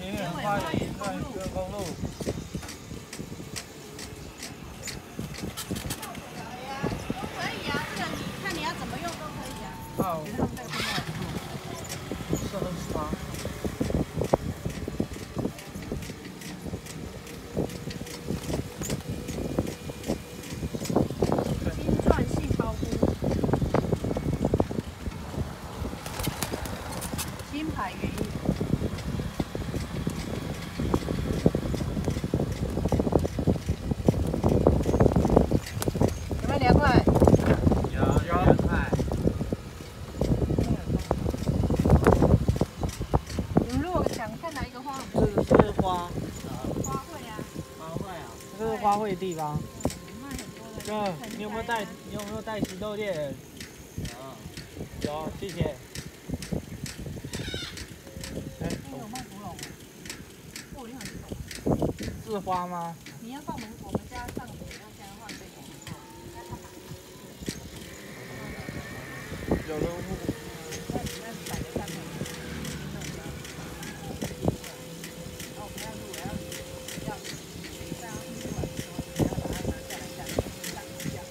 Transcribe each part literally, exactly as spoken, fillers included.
捷运很快，捷运公路。 可以啊，这个你看你要怎么用都可以啊。 好， 其实他们在后面很多。 是二十八。 金牌园艺，有没有凉快？ 有有凉快。 你们如果想看哪一个花？ 这个是花。 花卉啊。 花卉啊，这是花卉地方。 卖很多的。 哥，你有没有带？你有没有带石头链？有。有，谢谢。 有卖古董，我很懂。 是花吗？ 你要放我们我们家上面要这样放这种。 有的。 那那摆在上面。然后我们要如果要要这样一碗的时候，你要把它拿下来下来上一下。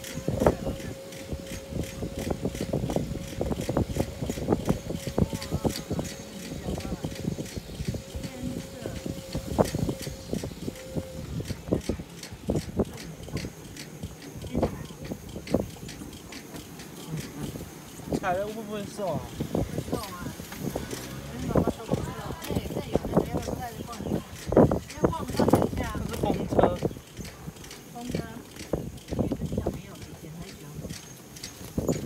踩了会不会瘦啊？ 会瘦啊！跟妈妈说不是哦，这这有那个要不要带着逛一下？要逛我们要等一下。 这是风车。 风车，这比较没有，以前很喜欢风车。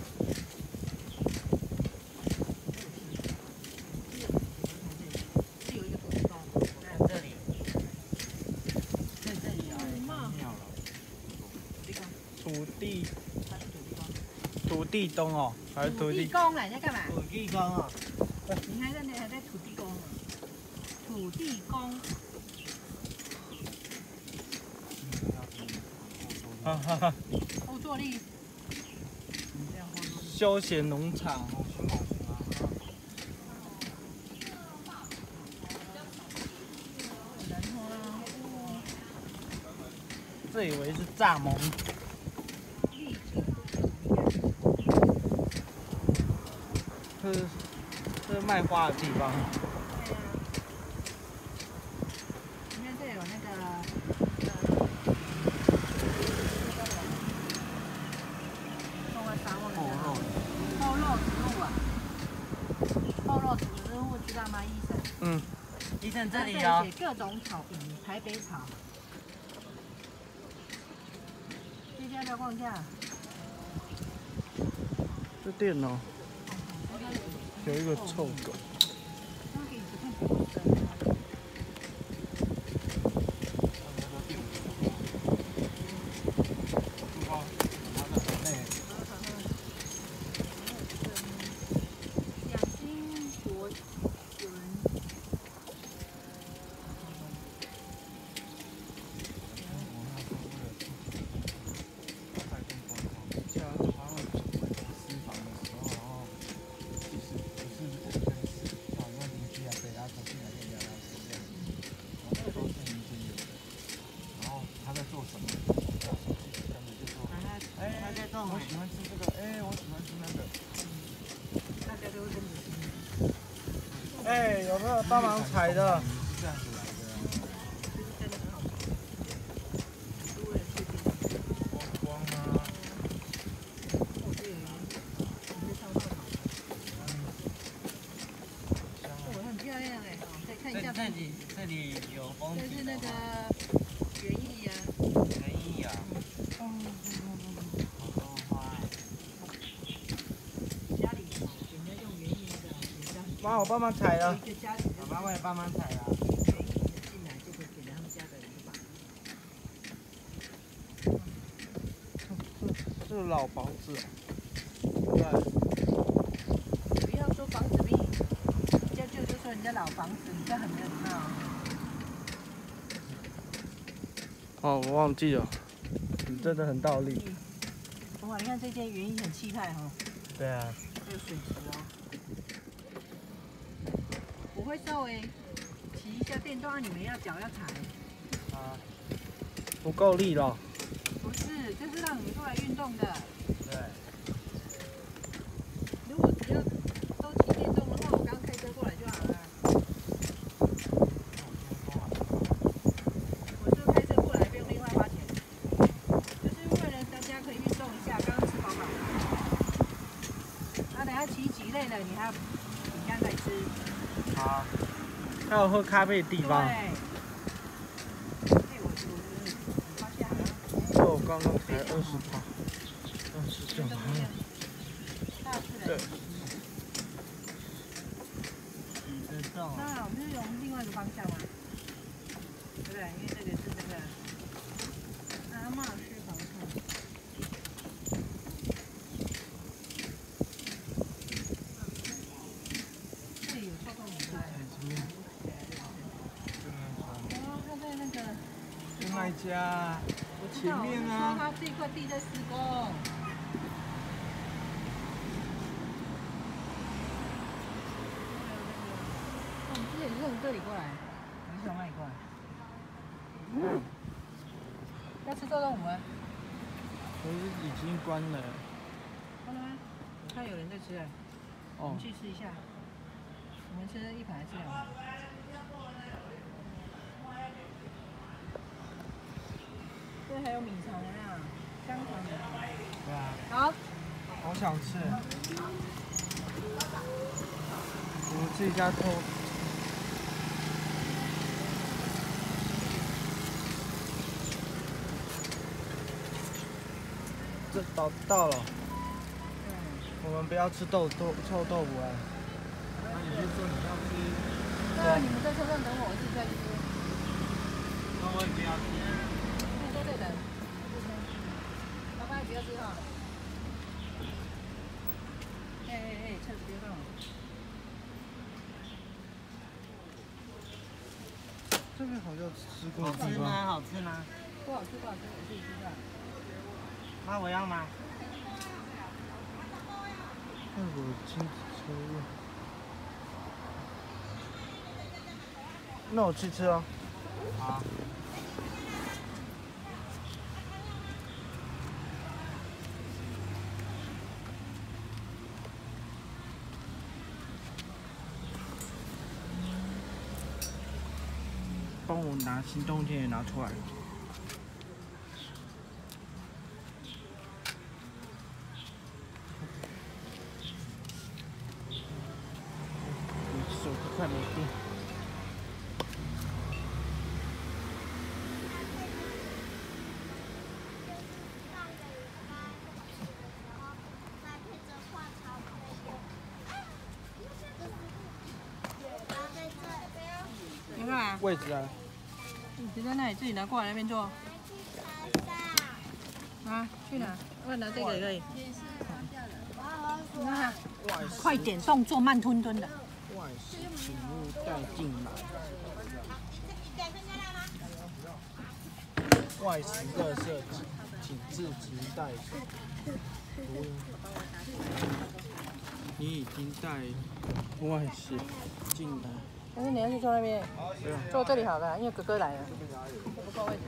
是有一个土地公，在这里，在这里啊，妙了。土地公。 土地。 他是土地公。 土地公哦，还是土地公啊？你在干嘛？ 土地公啊！ 你还在那还在土地公啊？土地公。 哈哈哈。 后坐力。 休闲农场。这以为是蚱蜢。 这是这是卖花的地方。 对啊。你看这有那个呃，种在沙漠的后肉植物啊，后肉植物知道吗，医生？ 嗯。医生这里有。写各种草坪，台北草。这家要不要逛一下？ 这店哦。 有一个臭狗。 两金国轮。我喜欢吃这个，哎，我喜欢吃那个。大家都会跟你说。 哎，有没有帮忙采的？ 是这样子来的。就是真的很好吃。是为了确定。 光光啊。 哦，对，你在上上好。哦，很漂亮哎，可以看一下。 这里这里有风景。 这是那个园艺呀。 园艺啊。嗯。 妈，我帮忙采了。妈妈，我也帮忙采了。 进来就会给他们家的人吧。 这是老房子哦。对。 不要说房子命，人家就是说人家老房子，你这很没有礼貌。 哦，我忘记了。你真的很倒立。 哇，你看这件园艺很气派哈。 对啊。 这个水池哦。我会稍微骑习一下电动啊！你们要脚要踩。 啊，不够力了。 不是，这是让你们过来运动的。 对。 如果只要都骑电动的话，我刚开车过来就好了。我就开车过来，不用另外花钱。就是为了大家可以运动一下，刚刚吃饱饱。啊，等下骑骑累了，你还要饼干再吃。 好。还有喝咖啡的地方。 对。 这我刚刚才二十八，二十九。对。 那我们是用另外一个方向吗？对不对？因为这个是这个阿嬷式方向。这里有臭豆腐吗？哦，他在那个。 就那一家，我前面啊。 他这块地在施工。我们之前是从这里过来，你是从哪里过来？嗯。要吃臭豆腐吗？ 可是已经关了。 关了吗？我看有人在吃哎。我们去吃一下。我们吃一盘还是两盘？这还有米肠啊，香肠米肠。 对啊。 好。 好想吃。我们这家偷。这到到了。嗯。我们不要吃豆豆臭豆腐哎。那你就说你要吃。 对啊，你们在车上等我，我自己再去吃。 那我也不要吃。 你在这等。爸爸也不要吃哈。哎哎哎，车子别动。 这边好像吃过。 好吃吗？好吃吗？ 不好吃不好吃，我自己吃的。 那我要吗？ 那我亲自吃。那我去吃哦。 好。 帮我拿行动电源拿出来。手快没电。 你干嘛？ 位置啊。 你直在那里自己拿过来那边坐。啊，去哪？我拿这个也可以。你看，快点，动作慢吞吞的。 外食请勿带进来。外食垃圾请自行带走。你已经带外食进来。 但是你要去坐那边， 对啊， 坐这里好了，因为哥哥来了，我不够位置。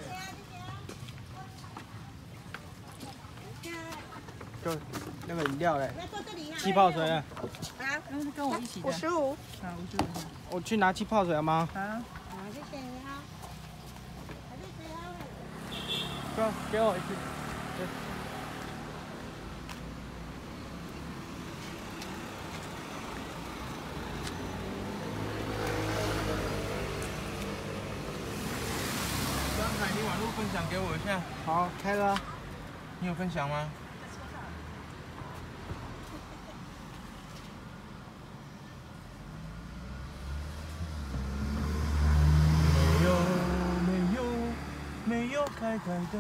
就那个饮料嘞，气泡水啊。 啊，那是跟我一起的。五十五。啊，五十五。 我去拿气泡水好吗？ 啊。 好，谢谢你哈。还是谁要？ 哥，给我一支。 你网络分享给我一下。 好，开了。 你有分享吗？没有，没有，没有开开的。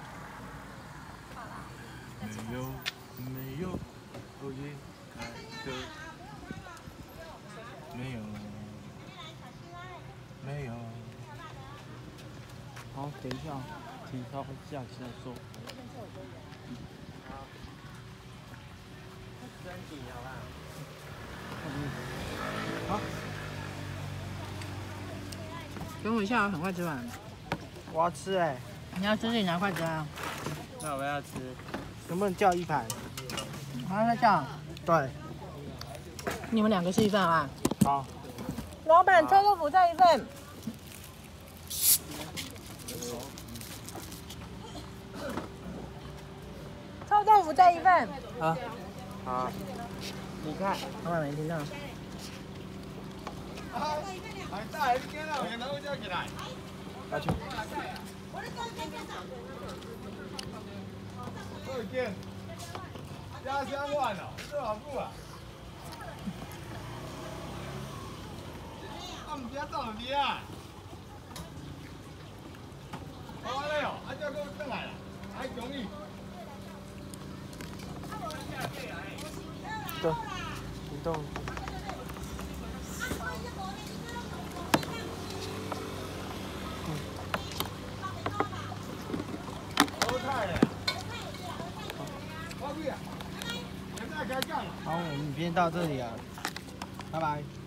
没有，没有，哦耶，开的。没有，没有。 好，等一下，提高下车速。 真紧好吧？ 嗯，好。 等我一下，我很快吃完。 我要吃哎、 你要吃自己拿筷子啊。 那我要吃。 能不能叫一盘？ 好，再叫。 对， 你们两个吃一份啊。 好。 老板，臭豆腐再一份。臭豆腐再一份。 好。好。你看， 老板没听到。 还大，你今仔有能够叫起来。 拿去。 二件，家乡万哦，这好不啊？啊，唔知到哪里啊？好嘞哦，啊，这个转来啦，还容易。 对，行动。好，我们影片到这里了，拜拜。